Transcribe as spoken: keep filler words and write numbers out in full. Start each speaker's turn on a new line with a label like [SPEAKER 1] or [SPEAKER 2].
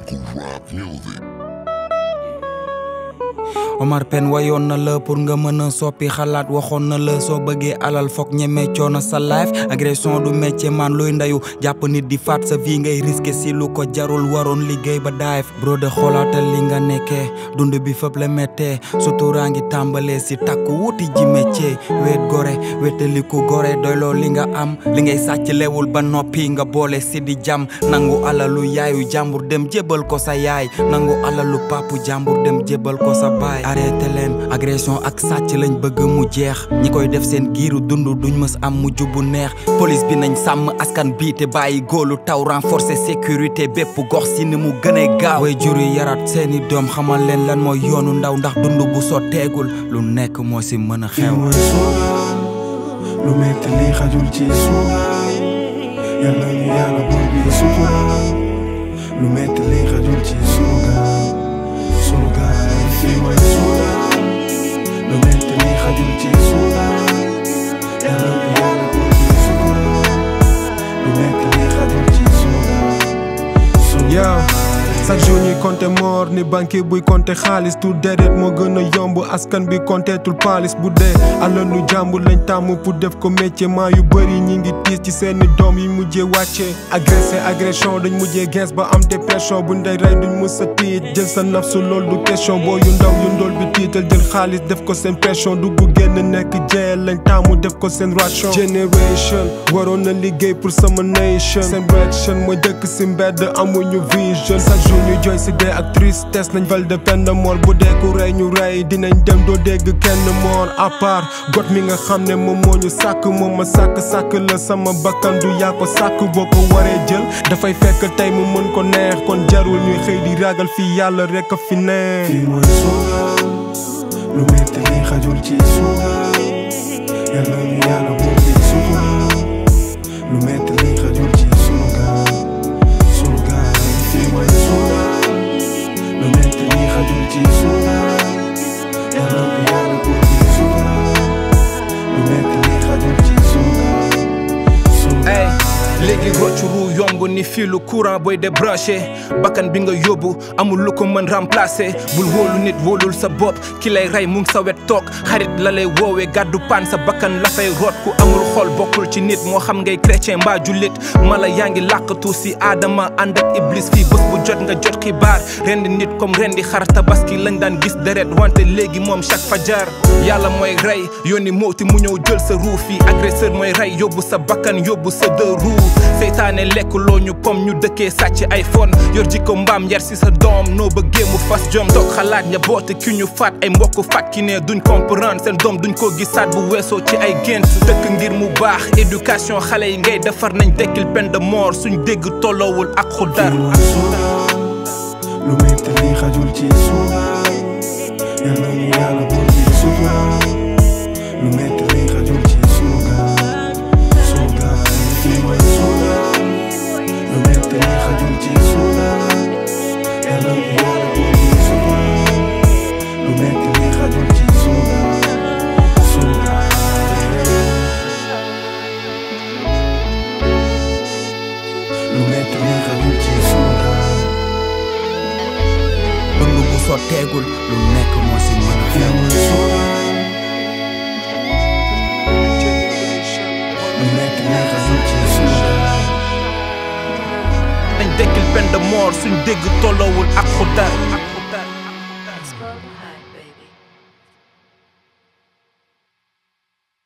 [SPEAKER 1] Lyrical rap music.
[SPEAKER 2] Omar Pène wayoon na la pour nga mën a soppi xalaat waxoon na la soo bëggee alal foog ñeme coono sa life agression du métier man luy ndayu jàpp nit di faat sa vie ngay risqué si lu ko jarul waroon liggéey ba daayef bro de xoolaatal li nga nekkee dund bi fépp la méttee suturaa ngi tàmbalee si takku wuti ji métier weet gore wetaliku gore doyloo li nga am li ngay sàcc lewul ba noppi nga boole si di jam nangu alalu yaayu jàmbur dem jébal ko sa yaay nangu alalu papu jàmbur dem jébal ko sa baay arrêté leen agression ak sàcc lañ bëgg mu jeex ñi koy def seen giiru dund duñ mës am mujj bu neex police bi nañ sàmm askan bi te bàyyi góolu taw renforcer sécurité bépp gox si ni mu gënee gaaw way jur yi yarat seeni doom xamal leen lan mooy yoonu ndaw ndax dund bu sotteegul lu nekk moo si mën a xew
[SPEAKER 3] lu metti li xajul ci suugaay yàlla ñu yàlla buur bi sutural lu metti li xajul ci suugaay suugaay fii mooy suugaay lu metti li xajul ci suugaay yàlla ñu yàlla buur bi sutural lu metti li xajul ci suugaay chaque jour ñuy compter mort ni banquier buy compter xaalis tout déedéet moo gën a yomb askan bi compteetul paalis bu dee alalu jàmbur lañ tàmm pour def ko métier maa yu bëri ñi ngi tiis ci seeni doom yi mujjee wàcce agressé agression dañ mujjee gens ba am dépression buñ day rey duñ mës a tiit jël sa nafsu lool du question boo yu ndaw yu ndool bi tiital jël xaalis def ko seen pression dugg génn nekk jeel lañ tàmm def ko seen ration génération waroon na liggéey pour sama nation seen réaction mooy dëkk si mbedd amuñu vision ñu jooy si dee ak tristesse nañ val de peine de mort bu dee ku rey ñu rey dinañ dem doo dégg kenn mort à part got mi nga xam ne moom moo ñu sàkk moom ma sàkk sàkk la sama bakkan du yaa ko sàkk boo ko waree jël dafay fekk tey mu mën ko neex kon jarul ñuy xëy di ragal fii yàlla rek a fi neex fii mooy suugaay lu metti li xajul ci suugaay yàlla ñu yàlla buur bi sutural lu metti li xajul ci suugaay suugaay fii mooy suugaay lu metti li xajul ci suugaay yàlla ñu yàlla buur bi sutural lu metti li xajul ci suugaay suugaay
[SPEAKER 4] léegi rocc ru yomb ni filu courant booy débranché bakkan bi nga yóbbu amul lu ko mën remplacer bul wóolu nit wóolul sa bopp ki lay rey mu ngi sa wet toog xarit la lay woowee gàddu paan sa bakkan la fay root ku amul xol bokkul ci nit moo xam ngay chrétien mbaa jullit mala yaa ngi làqatu si aadama ànd ak iblis fii bés bu jot nga jot xibaar rendi nit comme rendi xar tabaski lañ daan gis deret wante léegi moom chaque fajar yàlla mooy rey yónni mooti mu ñëw jël sa ruu fii agresseur mooy rey yóbbu sa bakkan yóbbu sa deux roues seytaane lekk loo ñu pom ñu dëkkee sàcc iPhone yor jikko mbaam yar si sa doom noo bëggee mu fas jom toog xalaat njaboote ki ñu faat ay mbokk faat ki ne duñ comprendre seen doom duñ ko gisaat bu weesoo ci ay gént dëkk ngir mu baax éducation xale yi ngay defar nañ dekkil peine de mort suñ dégg tolloowul ak xudar
[SPEAKER 3] lu metti li xajul ci suugaay yàlla ñu yàlla buur bi sutural lu metti li xajul ci suugaay suugaay fii mooy suugaay lu metti li xajul ci suugaay yàlla ñu yàlla buur bi sutural lu metti li xajul ci suugaay suugaay lu metti li xajul ci suugaay
[SPEAKER 2] dund bu sotteegul lu nekk moo si mën a xew
[SPEAKER 3] lu metti li xajul ci suugaay
[SPEAKER 4] dañ dekkil peine de mort suñ dégg tolloowul ak xudar